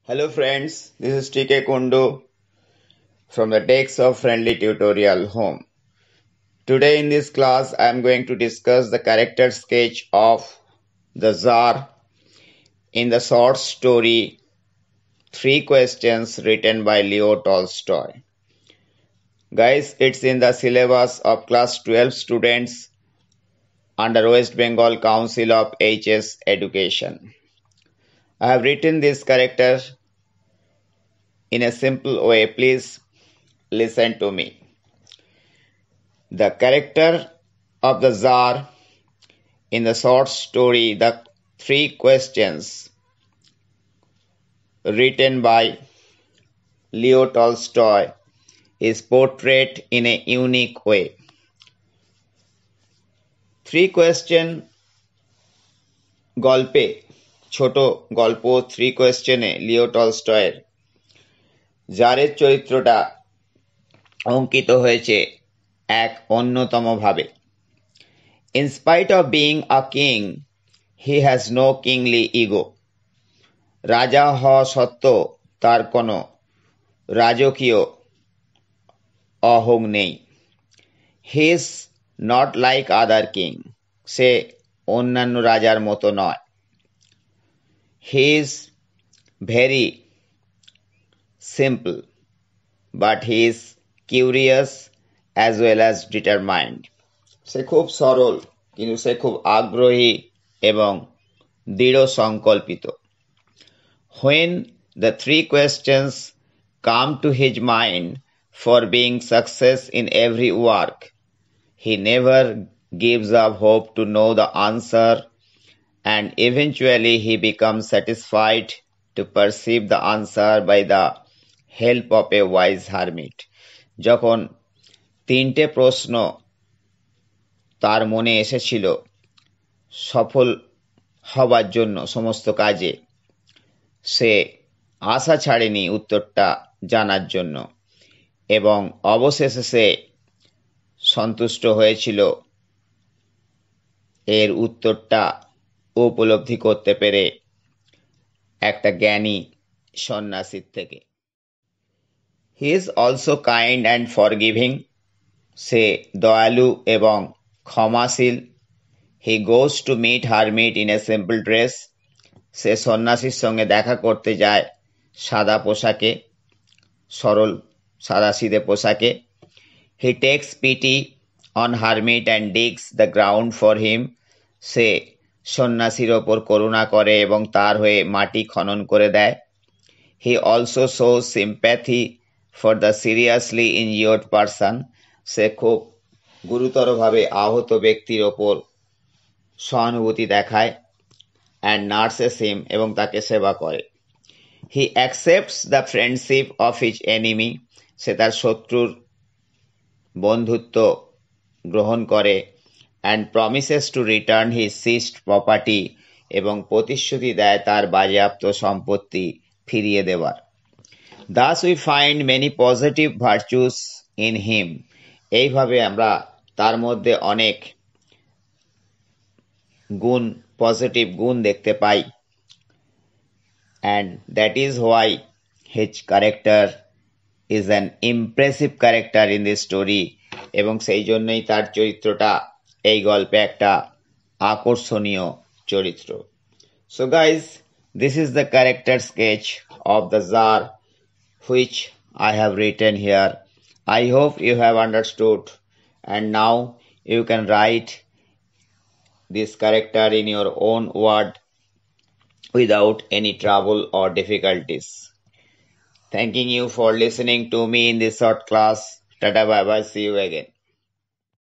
Hello friends, this is TK Kundu from the Text of Friendly Tutorial Home. Today in this class I am going to discuss the character sketch of the Tsar in the short story Three Questions written by Leo Tolstoy. Guys, it's in the syllabus of class 12 students under West Bengal Council of HS Education. I have written this character in a simple way. Please listen to me. The character of the Tsar in the short story The Three Questions written by Leo Tolstoy is portrayed in a unique way. Three Question গল্পে ছোট গল্প three কোয়েশ্চেনে লিও টলস্টয়ের জারের চরিত্রটা অঙ্কিত হয়েছে এক অন্যতম ভাবে। In spite of being a king, he has no kingly ego. রাজা হওয়া সত্ত্বেও তার কোনো রাজকীয় অহং নেই। He is not like other king. সে অন্যান্য রাজার মতো নয়। He is very simple, but he is curious as well as determined. সে খুব সরল কিন্তু সে খুব আগ্রহী এবং দৃঢ় সংকল্পিত। When the three questions come to his mind for being success in every work, he never gives up hope to know the answer, and eventually he becomes satisfied to perceive the answer by the help of a wise hermit. যখন তিনটে প্রশ্ন তার মনে এসেছিল সফল হবার জন্য সমস্ত কাজে, সে আশা ছাড়েনি উত্তরটা জানার জন্য এবং অবশেষে সে সন্তুষ্ট হয়েছিল এর উত্তরটা উপলব্ধি করতে পেরে একটা জ্ঞানী সন্ন্যাসীর থেকে। He is also kind and forgiving. সে দয়ালু এবং ক্ষমাশীল। He goes to meet hermit in a simple dress. সে সন্ন্যাসীর সঙ্গে দেখা করতে যায় সাদা পোশাকে, সরল সাদাসিধে পোশাকে। He takes pity on hermit and digs the ground for him. সে সন্ন্যাসীর ওপর করুণা করে এবং তার হয়ে মাটি খনন করে দেয়। He also shows sympathy for the seriously injured person. সে খুব গুরুতরভাবে আহত ব্যক্তির ওপর সহানুভূতি দেখায় and nurses him এবং তাকে সেবা করে। He accepts the friendship of his enemy. সে তার শত্রুর বন্ধুত্ব গ্রহণ করে and promises to return his seized property এবং প্রতিশ্রুতি দেয় তার বাজেয়াপ্ত সম্পত্তি ফিরিয়ে দেওয়ার। Thus we find many positive virtues in him. এইভাবে আমরা তার মধ্যে অনেক গুণ, পজিটিভ গুণ দেখতে পাই, and that is why his character is an impressive character in this story. এবং সেই জন্যই তার চরিত্রটা এই গল্পে একটা আকর্ষণীয় চরিত্র। So guys, this is the character sketch of the Tsar which I have written here. I hope you have understood, and now you can write this character in your own word without any trouble or difficulties. Thanking you for listening to me in this short class. Tata bye bye, see you again.